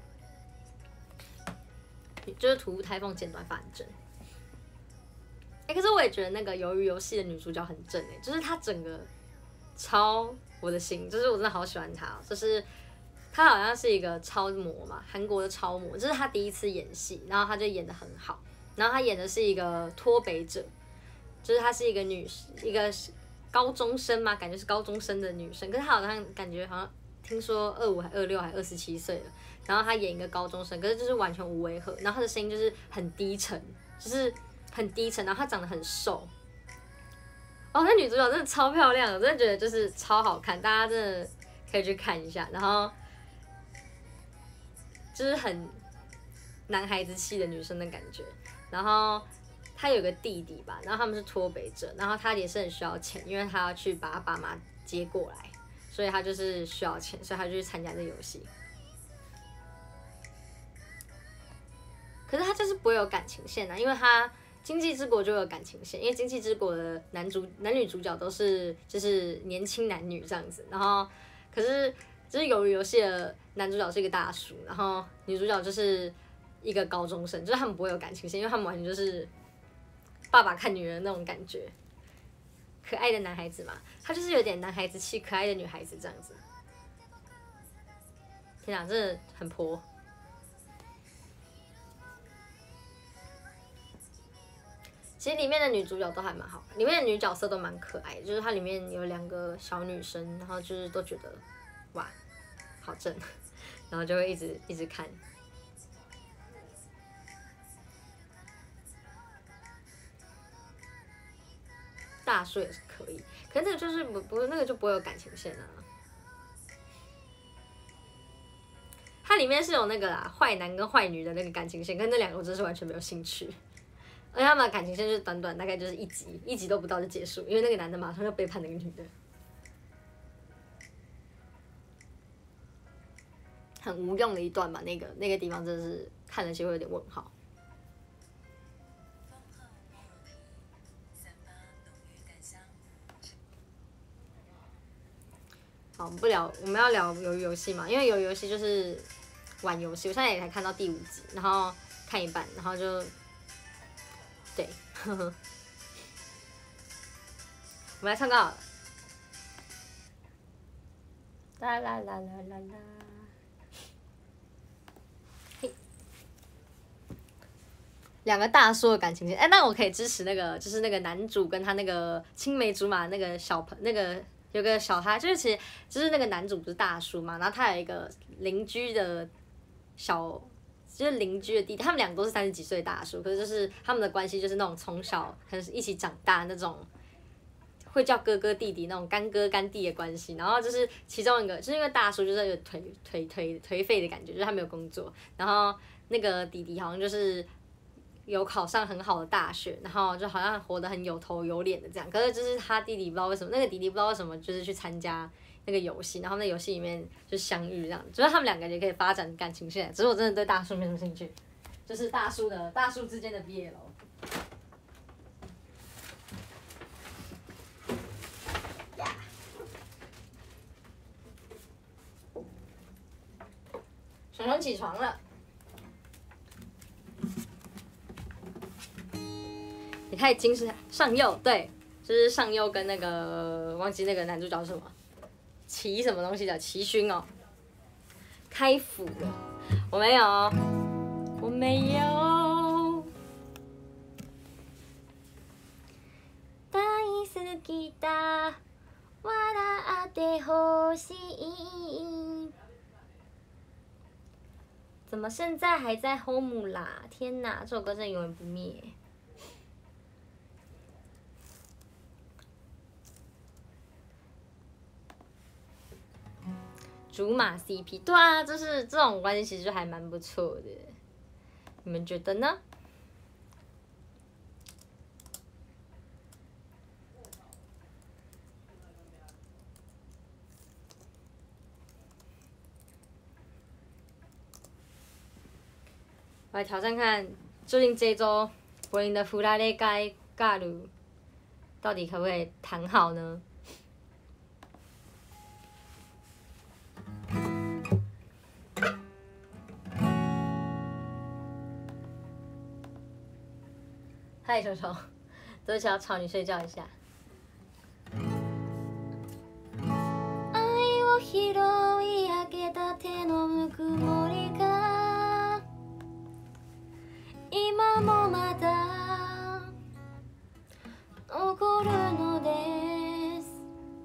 就是图台凤剪短发很正。可是我也觉得那个鱿鱼游戏的女主角很正就是她整个超我的心，就是我真的好喜欢她就是她好像是一个超模嘛，韩国的超模，这是她第一次演戏，然后她就演得很好，然后她演的是一个脱北者，就是她是一个高中生嘛，感觉是高中生的女生，可是她好像感觉好像听说25还26还27岁了，然后她演一个高中生，可是就是完全无违和，然后她的声音就是很低沉，就是很低沉，然后她长得很瘦。那女主角真的超漂亮，我真的觉得就是超好看，大家真的可以去看一下。然后就是很男孩子气的女生的感觉。然后她有个弟弟吧，然后他们是脱北者，然后他也是很需要钱，因为他要去把他爸妈接过来，所以他就是需要钱，所以他就去参加这游戏。可是他就是不会有感情线因为他经济之国就有感情线，因为经济之国的男女主角都是就是年轻男女这样子，然后可是就是鱿鱼游戏的男主角是一个大叔，然后女主角就是一个高中生，就是他们不会有感情线，因为他们完全就是爸爸看女儿那种感觉，可爱的男孩子嘛，他就是有点男孩子气，可爱的女孩子这样子。天啊，真的很婆。其实里面的女主角都还蛮好看，里面的女角色都蛮可爱的，就是它里面有2个小女生，然后就是都觉得哇，好正，然后就会一直看。大叔也是可以，可是那个就是不那个就不会有感情线啊。它里面是有那个啦，坏男跟坏女的那个感情线，跟那2个我真是完全没有兴趣。而且他们的感情线就是短短大概就是一集都不到就结束，因为那个男的马上就背叛那个女的，很无用的一段吧。那个地方真的是看了就会有点问号。好，我们要聊鱿鱼游戏嘛，因为鱿鱼游戏就是玩游戏，我现在也才看到第5集，然后看一半，然后就。对，我们来唱歌好了。啦啦啦啦啦啦，嘿， 两个大叔的感情线，哎，那我可以支持那个，就是那个男主跟他那个青梅竹马那个那个有个小他，就是其实就是那个男主不是大叔嘛，然后他有一个邻居的就是邻居的弟弟，他们两个都是30几岁的大叔，可是就是他们的关系就是那种从小可能是一起长大那种。会叫哥哥弟弟那种干哥干弟的关系，然后就是其中一个，就是因为大叔就是有颓废的感觉，就是他没有工作，然后那个弟弟好像就是有考上很好的大学，然后就好像活得很有头有脸的这样，可是就是他弟弟不知道为什么，那个弟弟不知道为什么就是去参加那个游戏，然后那游戏里面就相遇这样，就是他们两个也可以发展感情线，只是我真的对大叔没什么兴趣，就是大叔之间的 BL。熊熊起床了，你太精神。上右对，就是上右跟那个忘记那个男主角是什么，齐什么东西的齐勋哦，开府了，我没有，我没有。大好きだ、笑ってほしい。怎么现在还在 home 啦？天哪，这首歌真的永远不灭。竹马 CP， 对啊，就是这种关系其实就还蛮不错的，你们觉得呢？我来挑战看，究竟这一周柏林的弗拉雷盖尬鲁到底可不可以谈好呢？嗨，熊熊，对不起，要吵你睡觉一下。愛を拾い上げた手のぬくもりが今もまだ残るのです。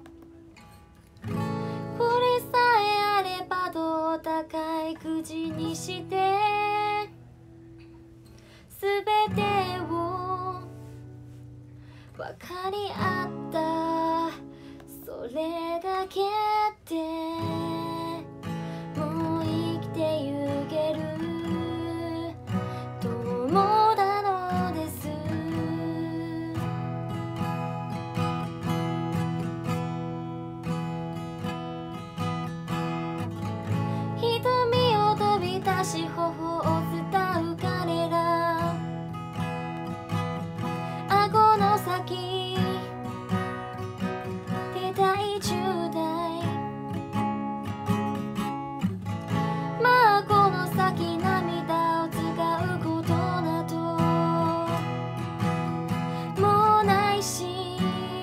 これさえあればどう高い口にして全てを分かり合ったそれだけでもう生きてゆけると思ったのです。瞳を飛び出し頬を伝う彼ら、顎の先で大渋滞、まあこの先涙を使うことなどもうないし、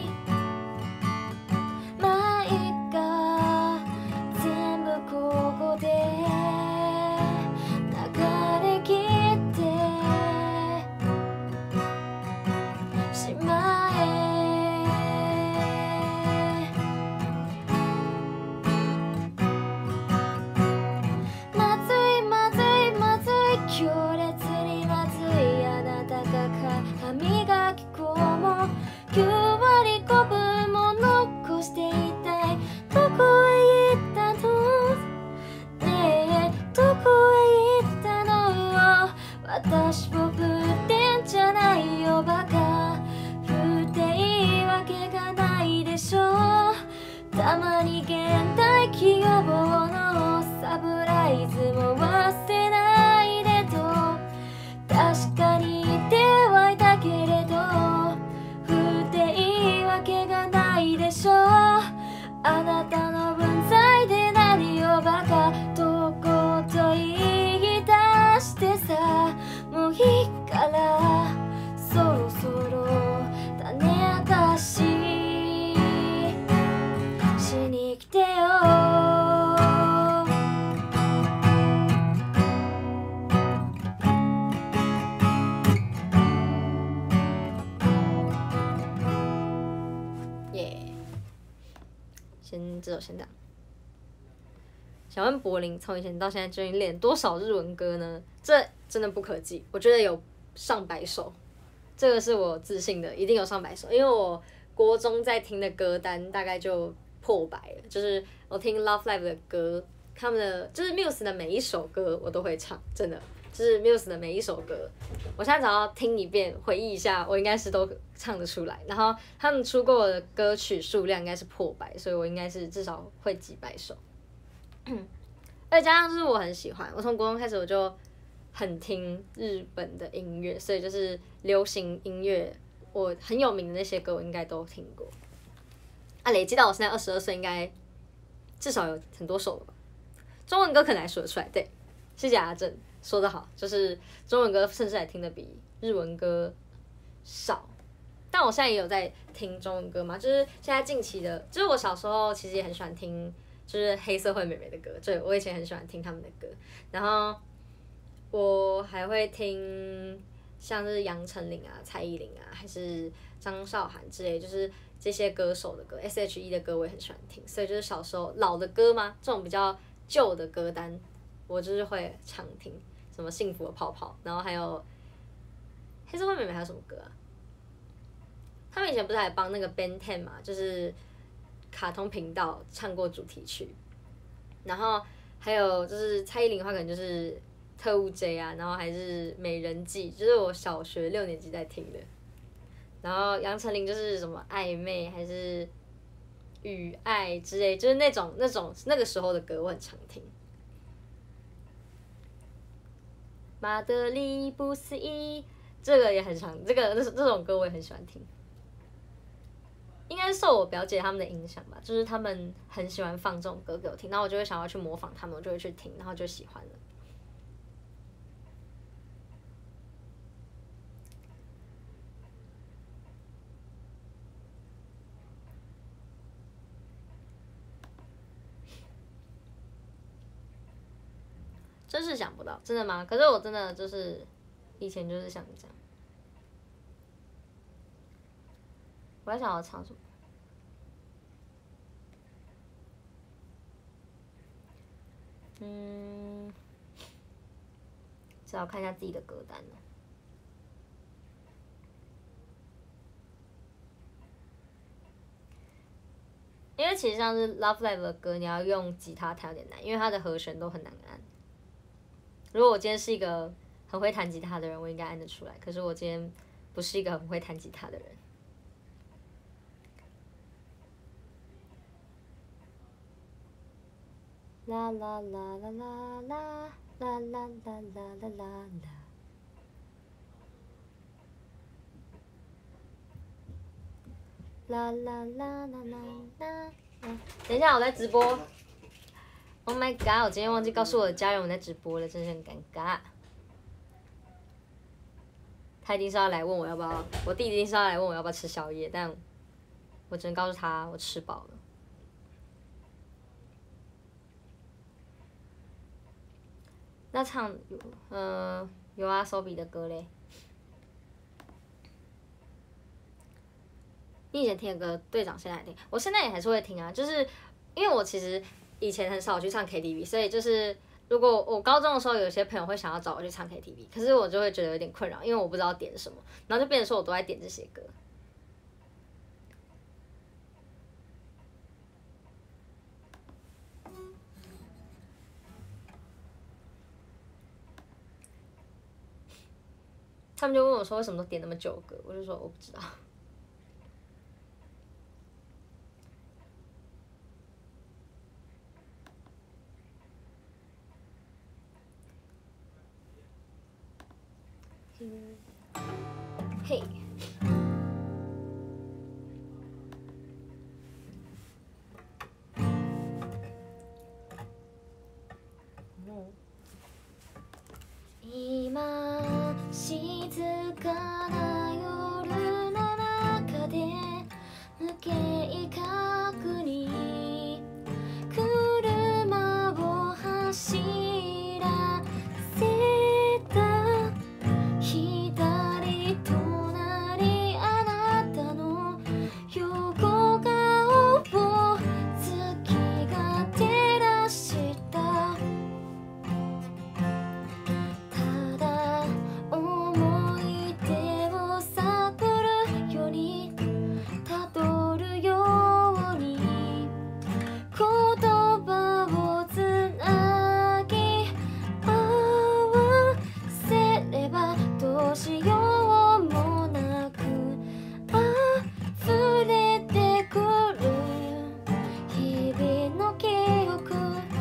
まあいっか全部ここで流れ切ってしまえ。まずいまずいまずい、強烈にまずい、あなたが歯磨き粉も9割5分も残していたい。どこへ行ったのねえ、どこへ行ったの、私を振ってんじゃないよバカ、振っていいわけがないでしょう。たまに現代企業のサプライズも忘れないでと確かに言ってはいたけれど、振っていいわけがないでしょう。あなたの分際で何よバカ、どこと言い出してさ、もういいからそろそろ種明かししに来てよ。 只有先这样。想问柏林，从以前到现在究竟练多少日文歌呢？这真的不可计，我觉得有上百首，这个是我自信的，一定有上百首，因为我国中在听的歌单大概就破百了，就是我听 Love Live 的歌，他们的就是 Muse 的每一首歌我都会唱，真的。就是 Muse 的每一首歌，我现在只要听一遍，回忆一下，我应该是都唱得出来。然后他们出过的歌曲数量应该是破百，所以我应该是至少会几百首。再加上就是我很喜欢，我从国中开始我就很听日本的音乐，所以就是流行音乐，我很有名的那些歌我应该都听过。累积到我现在22岁，应该至少有很多首了吧？中文歌可能还说得出来，对，谢谢阿正。说得好，就是中文歌甚至还听得比日文歌少，但我现在也有在听中文歌嘛，就是现在近期的，就是我小时候其实也很喜欢听，就是黑社会美眉的歌，对，我以前很喜欢听他们的歌，然后我还会听像是杨丞琳啊、蔡依林啊，还是张韶涵之类，就是这些歌手的歌 ，S.H.E 的歌我也很喜欢听，所以就是小时候老的歌嘛，这种比较旧的歌单，我就是会常听。什么幸福的泡泡，然后还有黑社会妹妹还有什么歌啊？他们以前不是还帮那个 Ben 10嘛，就是卡通频道唱过主题曲，然后还有就是蔡依林的话，可能就是特务 J 啊，然后还是美人计，就是我小学6年级在听的。然后杨丞琳就是什么暧昧还是雨爱之类，就是那个时候的歌我很常听。马德里不思议，这个也很常，这种歌我也很喜欢听。应该是受我表姐他们的影响吧，就是他们很喜欢放这种歌给我听，然后我就会想要去模仿他们，我就会去听，然后就喜欢了。真是想不到，真的吗？可是我真的就是以前就是像这样。我在想要唱什么？只好看一下自己的歌单了。因为其实像是 Love Live 的歌，你要用吉他弹有点难，因为它的和弦都很难按。如果我今天是一个很会弹吉他的人，我应该按得出来。可是我今天不是一个很会弹吉他的人。啦啦啦啦啦啦啦啦啦啦啦啦啦。啦啦啦啦啦啦。等一下，我在直播。Oh my god！ 我今天忘记告诉我的家人我在直播了，真是很尴尬。他一定是要来问我要不要，我弟一定是要来问我要不要吃宵夜，但我只能告诉他我吃饱了。那唱有啊，Sobi 的歌嘞。你以前听的歌，队长现在还听，我现在也还是会听啊，就是因为我其实以前很少去唱 KTV， 所以就是如果我高中的时候，有些朋友会想要找我去唱 KTV， 可是我就会觉得有点困扰，因为我不知道点什么，然后就变成说我都在点这些歌。他们就问我说为什么都点那么久的歌，我就说我不知道。嘿。今静かな夜の中で無計画に車を走らせた左隣しようもなく溢れてくる日々の記憶、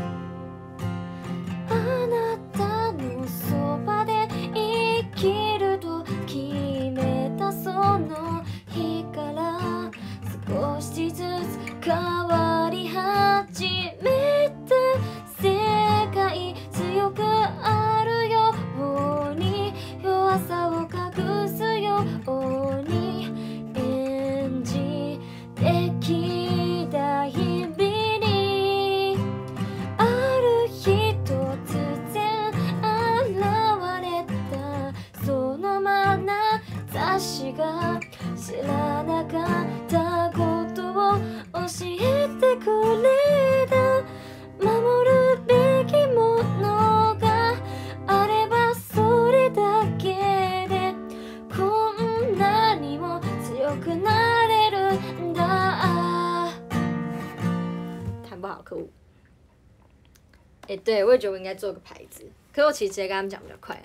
あなたのそばで生きると決めたその日から少しずつ変わり始めた世界、強くあるように弱さを隠すように演じてきた日々に、ある日突然現れたその眼差しが知らなかったことを教えてくれた。守るべきものがあればそれだけでこんなにも強くなれるんだ。 弹不好，可恶。对，我也觉得我应该做个牌子，可是我其实直接跟他们讲比较快啊。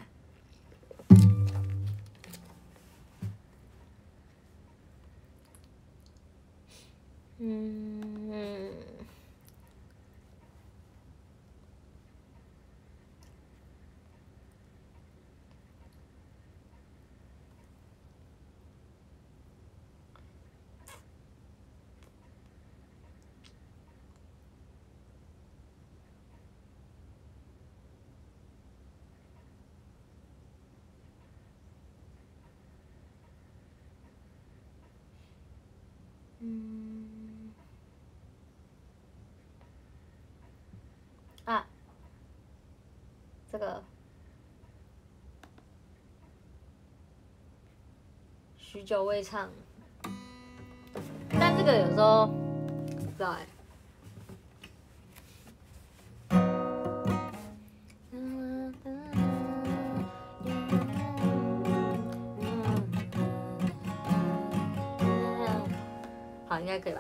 啊，这个许久未唱，但这个有时候不知道哎。好，应该可以吧。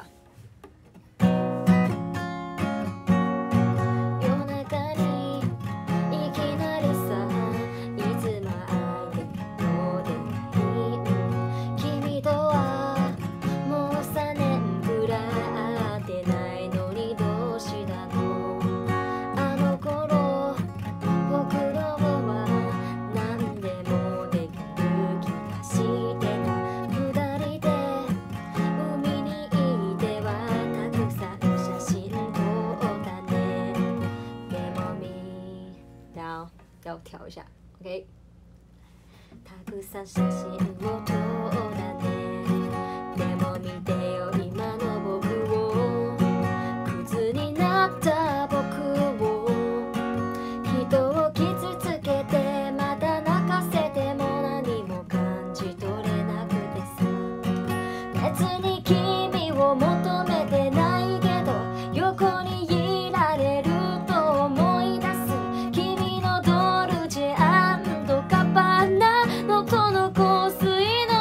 要调一下 ，OK。たくさん写真を撮らね。でも見てよ今の僕を、クズになった僕を。人を傷つけてまた泣かせても何も感じ取れなくてさ。別に君を求めてないけど横にいられると思い出す。君のドルチェ&ガッバーナのとの香水の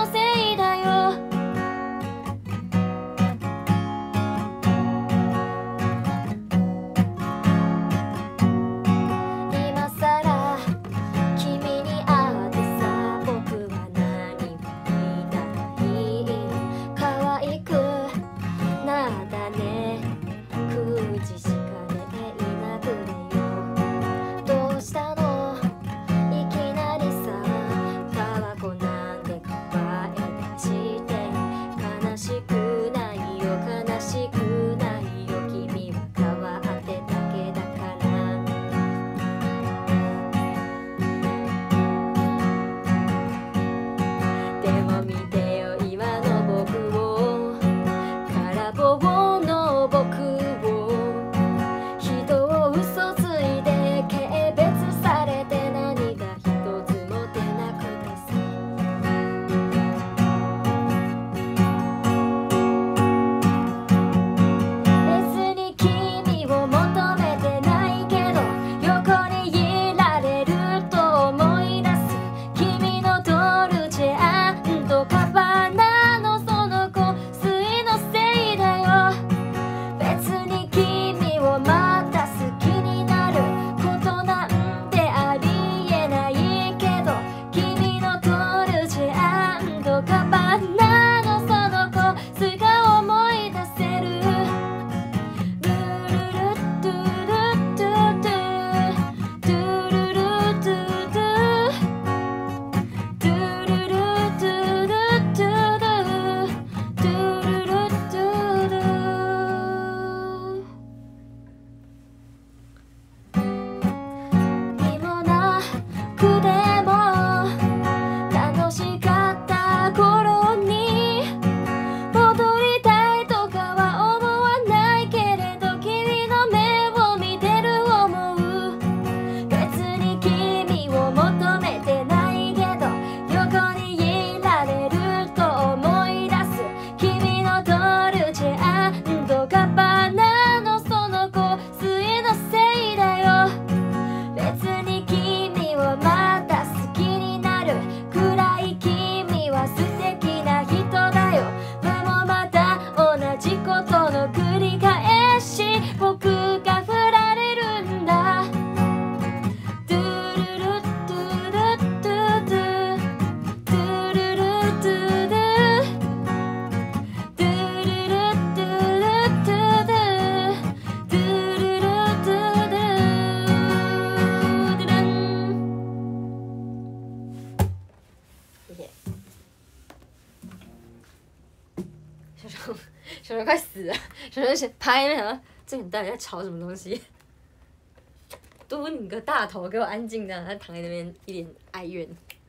小熊快死了，小熊是趴在那边想说，这人到底在吵什么东西？嘟你个大头，给我安静的！他躺在那边一脸哀怨。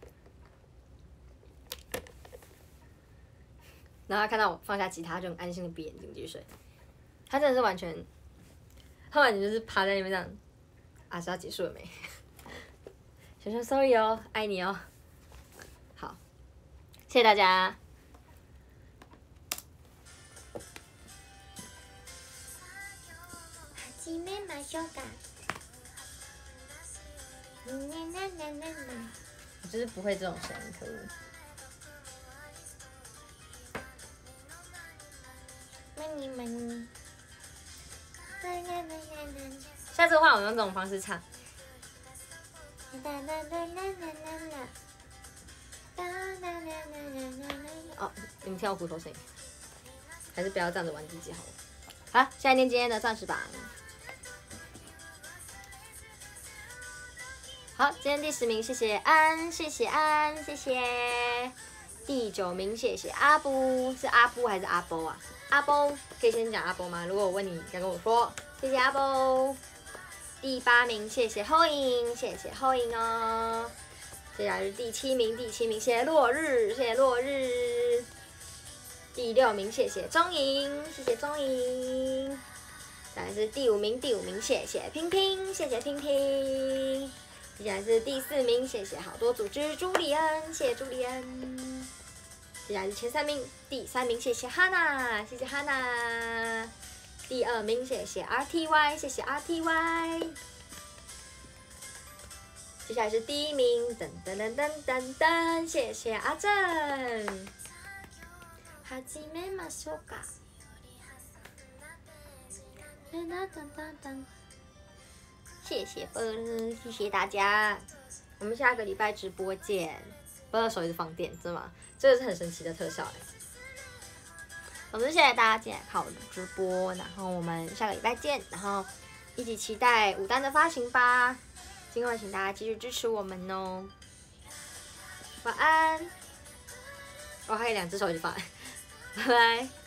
然后他看到我放下吉他，就很安心的闭眼睛继续睡。他真的是完全，他完全就是趴在那边这样，啊，是要结束了没？小熊 sorry 哦，爱你哦。好，谢谢大家。 始めましょうか。 我就是不会这种声音，可恶。下次的话，我用这种方式唱。哦，你们听到骨头声音，还是不要这样子玩自己好了。好，现在念今天的钻石榜。好，今天第10名，谢谢安，谢谢安，谢谢。第9名，谢谢阿布，是阿布还是阿波啊？阿波，可以先讲阿波吗？如果我问你，再跟我说。谢谢阿波。第8名，谢谢后影，谢谢后影哦。接下来是第7名，谢谢落日，谢谢落日。第6名，谢谢钟莹，谢谢钟莹。再来是第5名，谢谢萍萍，谢谢萍萍。接下来是第4名，谢谢好多组织朱利恩，谢谢朱利恩。接下来是前3名，第3名谢谢哈娜，谢谢哈娜。第2名谢谢 RTY， 谢谢 RTY。接下来是第1名，噔噔噔噔噔噔，谢谢阿正。始めましょうか。谢谢波乐，谢谢大家，我们下个礼拜直播见。波乐手一直放电，真的吗？这个是很神奇的特效哎。总之谢谢大家今天看我的直播，然后我们下个礼拜见，然后一起期待5单的发行吧。今晚请大家继续支持我们哦。晚安。我还有2只手一直放，拜拜。